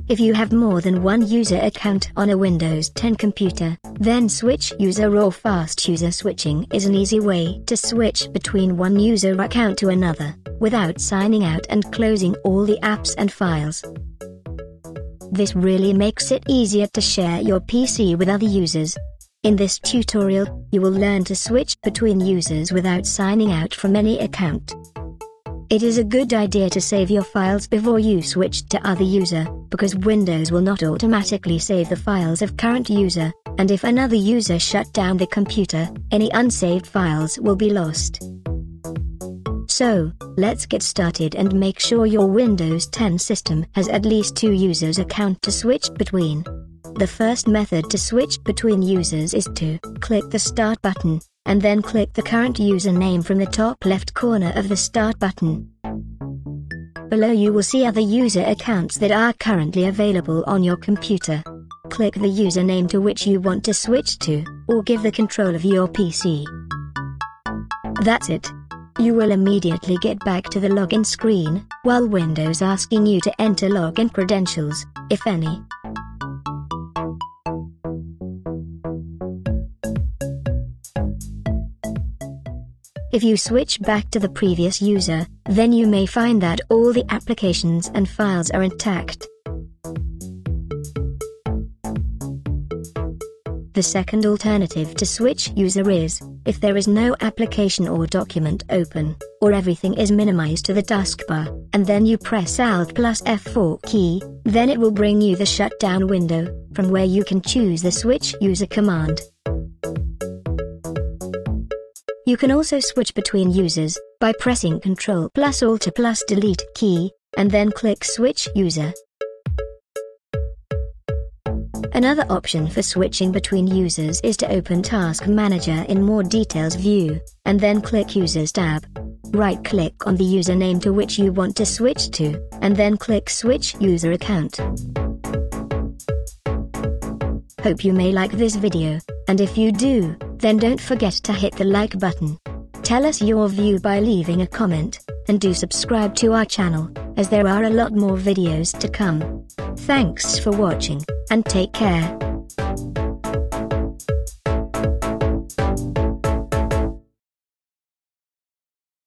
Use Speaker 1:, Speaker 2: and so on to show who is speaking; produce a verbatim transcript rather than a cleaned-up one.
Speaker 1: If you have more than one user account on a Windows ten computer, then switch user or fast user switching is an easy way to switch between one user account to another, without signing out and closing all the apps and files. This really makes it easier to share your P C with other users. In this tutorial, you will learn to switch between users without signing out from any account. It is a good idea to save your files before you switch to other user, because Windows will not automatically save the files of current user, and if another user shut down the computer, any unsaved files will be lost. So, let's get started and make sure your Windows ten system has at least two users account to switch between. The first method to switch between users is to click the Start button, and then click the current username from the top left corner of the Start button. Below you will see other user accounts that are currently available on your computer. Click the username to which you want to switch to, or give the control of your P C. That's it. You will immediately get back to the login screen, while Windows asking you to enter login credentials, if any. If you switch back to the previous user, then you may find that all the applications and files are intact. The second alternative to switch user is, if there is no application or document open, or everything is minimized to the taskbar, and then you press Alt plus F four key, then it will bring you the shutdown window, from where you can choose the switch user command. You can also switch between users by pressing Ctrl plus Alt plus Delete key, and then click Switch User. Another option for switching between users is to open Task Manager in More Details view, and then click Users tab. Right-click on the username to which you want to switch to, and then click Switch User Account. Hope you may like this video, and if you do, then don't forget to hit the like button. Tell us your view by leaving a comment, and do subscribe to our channel, as there are a lot more videos to come. Thanks for watching, and take care.